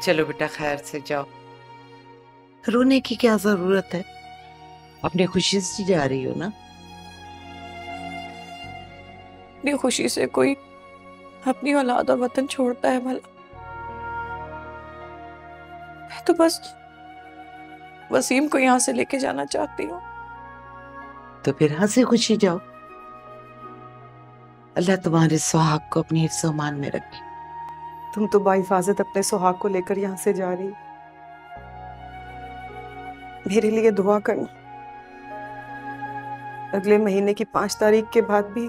चलो बेटा खैर से जाओ। रोने की क्या जरूरत है? अपनी खुशी से जा रही हो ना। अपनी खुशी से कोई अपनी औलाद और वतन छोड़ता है भला? मैं तो बस वसीम को यहाँ से लेके जाना चाहती हूँ। तो फिर हंसी खुशी जाओ। अल्लाह तुम्हारे सुहाग को अपनी हिफ्ज़ मान में रखे। तुम तो बाहिफाजत अपने सुहाग को लेकर यहाँ से जा रही, मेरे लिए दुआ करना। अगले महीने की 5 तारीख के बाद भी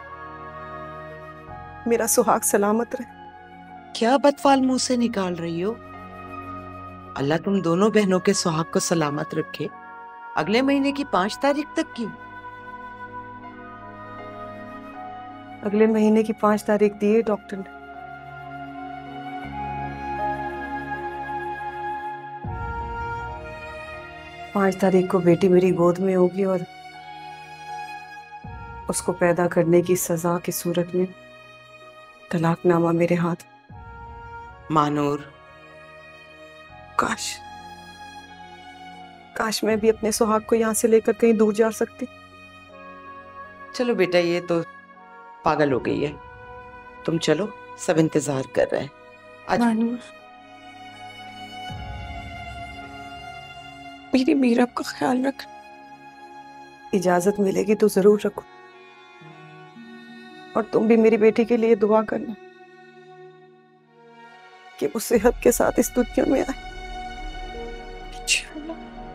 मेरा सुहाग सलामत रहे। क्या बदफाल मुंह से निकाल रही हो? अल्लाह तुम दोनों बहनों के सुहाग को सलामत रखे। अगले महीने की 5 तारीख तक क्यों? अगले महीने की 5 तारीख दी है डॉक्टर ने। पांच तारीख को बेटी मेरी गोद में होगी और उसको पैदा करने की सजा की सूरत में तलाकनामा मेरे हाथ। मानूर, काश काश मैं भी अपने सुहाग को यहाँ से लेकर कहीं दूर जा सकती। चलो बेटा, ये तो पागल हो गई है। तुम चलो, सब इंतजार कर रहे हैं। आज मानूर, मेरी मीरब का ख्याल रख। इजाजत मिलेगी तो जरूर रखो, और तुम भी मेरी बेटी के लिए दुआ करना कि वो सेहत के साथ इस दुनिया में आए। इंशाअल्लाह।